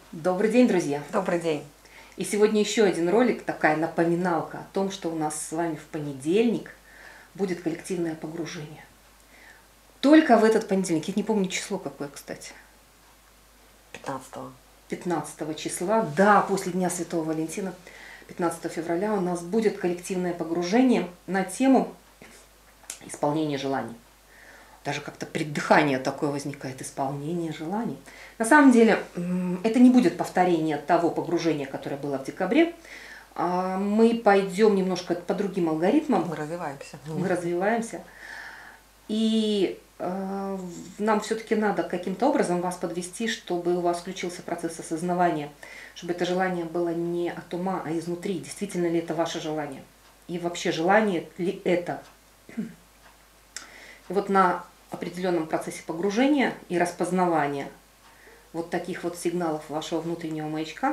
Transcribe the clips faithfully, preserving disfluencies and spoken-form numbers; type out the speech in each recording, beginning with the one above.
Добрый день, друзья! Добрый день! И сегодня еще один ролик, такая напоминалка о том, что у нас с вами в понедельник будет коллективное погружение. Только в этот понедельник, я не помню число какое, кстати. пятнадцатого. пятнадцатого числа, да, после Дня Святого Валентина, пятнадцатого февраля у нас будет коллективное погружение на тему исполнения желаний. Даже как-то преддыхание такое возникает, исполнение желаний. На самом деле, это не будет повторение того погружения, которое было в декабре. Мы пойдем немножко по другим алгоритмам. Мы развиваемся. Мы развиваемся. И э, нам все-таки надо каким-то образом вас подвести, чтобы у вас включился процесс осознавания, чтобы это желание было не от ума, а изнутри. Действительно ли это ваше желание? И вообще, желание ли это? И вот на определенном процессе погружения и распознавания вот таких вот сигналов вашего внутреннего маячка,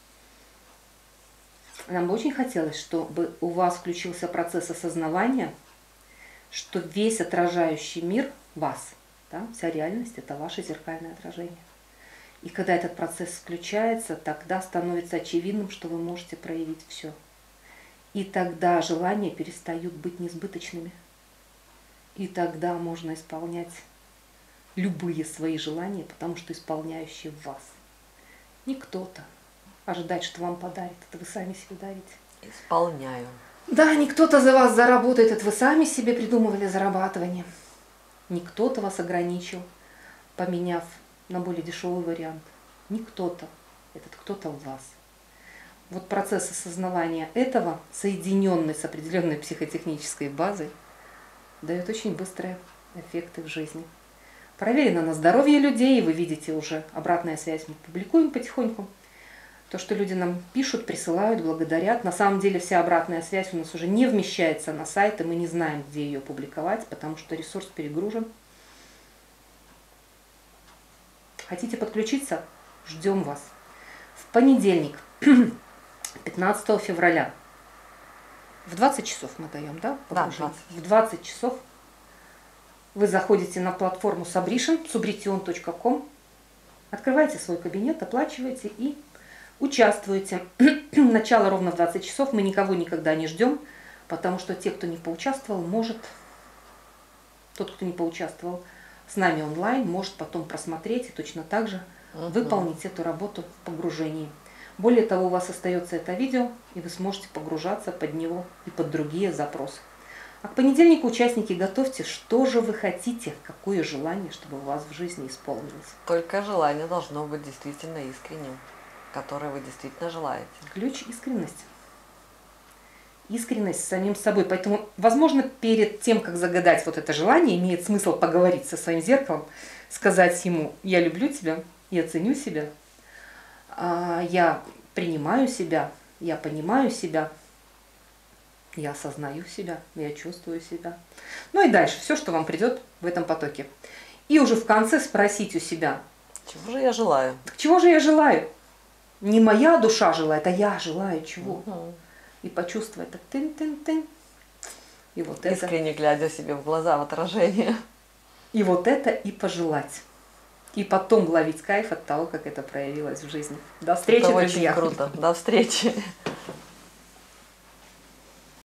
нам бы очень хотелось, чтобы у вас включился процесс осознавания, что весь отражающий мир вас, да, вся реальность – это ваше зеркальное отражение. И когда этот процесс включается, тогда становится очевидным, что вы можете проявить все. И тогда желания перестают быть несбыточными. И тогда можно исполнять любые свои желания, потому что исполняющие в вас. Не кто-то ожидать, что вам подарит, это вы сами себе дарите. Исполняю. Да, не кто-то за вас заработает, это вы сами себе придумывали зарабатывание. Не кто-то вас ограничил, поменяв на более дешевый вариант. Не кто-то, этот кто-то в вас. Вот процесс осознавания этого, соединенный с определенной психотехнической базой, дает очень быстрые эффекты в жизни. Проверено на здоровье людей, и вы видите уже обратная связь, мы публикуем потихоньку. То, что люди нам пишут, присылают, благодарят. На самом деле вся обратная связь у нас уже не вмещается на сайт, и мы не знаем, где ее публиковать, потому что ресурс перегружен. Хотите подключиться? Ждем вас. В понедельник, пятнадцатого февраля, в двадцать часов мы даем, да? Да, двадцать. В двадцать часов вы заходите на платформу Sabrition, subretion точка ком, открываете свой кабинет, оплачиваете и участвуете. Начало ровно в двадцать часов, мы никого никогда не ждем, потому что те, кто не поучаствовал, может, тот, кто не поучаствовал с нами онлайн, может потом просмотреть и точно так же uh-huh. выполнить эту работу в погружении. Более того, у вас остается это видео, и вы сможете погружаться под него и под другие запросы. А к понедельнику, участники, готовьте, что же вы хотите, какое желание, чтобы у вас в жизни исполнилось. Только желание должно быть действительно искренним, которое вы действительно желаете. Ключ – искренность. Искренность с самим собой. Поэтому, возможно, перед тем, как загадать вот это желание, имеет смысл поговорить со своим зеркалом, сказать ему: «Я люблю тебя, я ценю себя, я принимаю себя, я понимаю себя, я осознаю себя, я чувствую себя». Ну и дальше, все, что вам придет в этом потоке. И уже в конце спросить у себя: чего же я желаю? Чего же я желаю? Не моя душа желает, а я желаю чего? Угу. И почувствовать так тын-тын-тын. И вот это. Искренне глядя себе в глаза, в отражение. И вот это и пожелать. И потом ловить кайф от того, как это проявилось в жизни. До встречи, это друзья! Очень круто. До встречи!